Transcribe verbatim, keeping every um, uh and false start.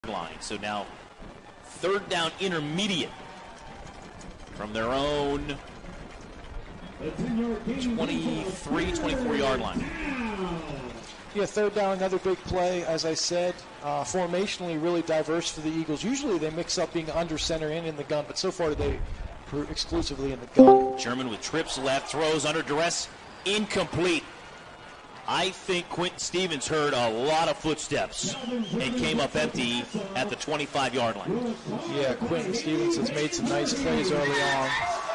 line. So now third down intermediate from their own twenty-three, twenty-four yard line. Yeah, third down, another big play. As I said, uh, formationally really diverse for the Eagles. Usually they mix up being under center and in the gun, but so far they were exclusively in the gun. German with trips left, throws under duress, incomplete. I think Quentin Stevens heard a lot of footsteps and came up empty at the twenty-five yard line. Yeah, Quentin Stevens has made some nice plays early on.